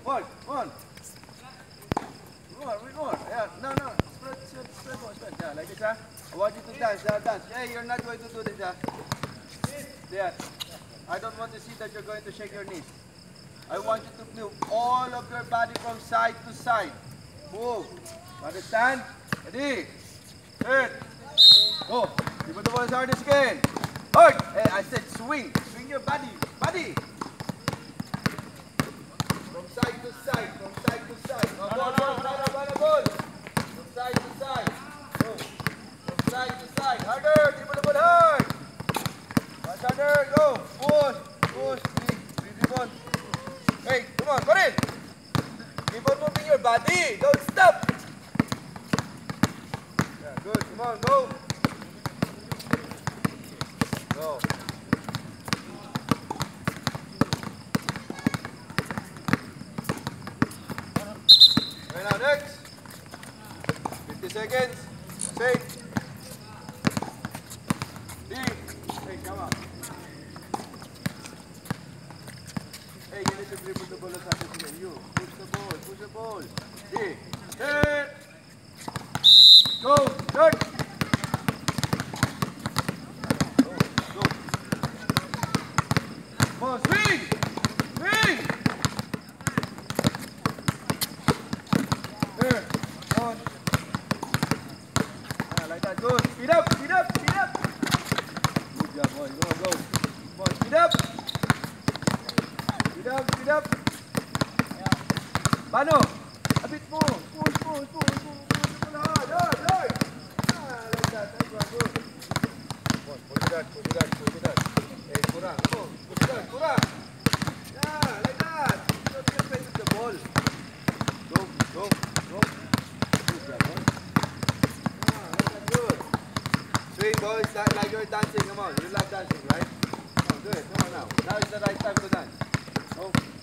One. More. Yeah, no. Spread more. Yeah, like this, huh? I want you to dance. Hey, you're not going to do this, huh? Yeah. I don't want to see that you're going to shake your knees. I want you to move all of your body from side to side. Move. Understand? Ready? Set. Go. You put the ball as hard as you can. Hard. Hey, I said swing. Swing your body. From side to side. Ball. From side to side. Go. From side to side. Harder. You put the ball hard. Much harder. Go. Push. Big ball. Hey, come on, put it. Keep on moving your body. Don't stop. Yeah, good. Come on, go. Go. Okay, now next. 50 seconds. Safe. Deep. Hey, come on. Hey, you need to dribble the ball as hard as you can. You push the ball. Deep. Hit. Go. Start. Go. Come on, swing. Here. On. Like that. Good. Speed up. Good job, boy. Go. Come on, speed up. Speed up. Bano, a bit more. Push. Hard. Like that. That's good. Come on, push it out. Hey, kurang. Come on, push it out. Kurang. Yeah, like that. Don't get paid with the ball. Go. Good job, boy. Yeah, like that. Good. Swing, boys. Like you're dancing. Come on. You love dancing, right? Come on, do it. Come on now. Now is the right time to dance. Go.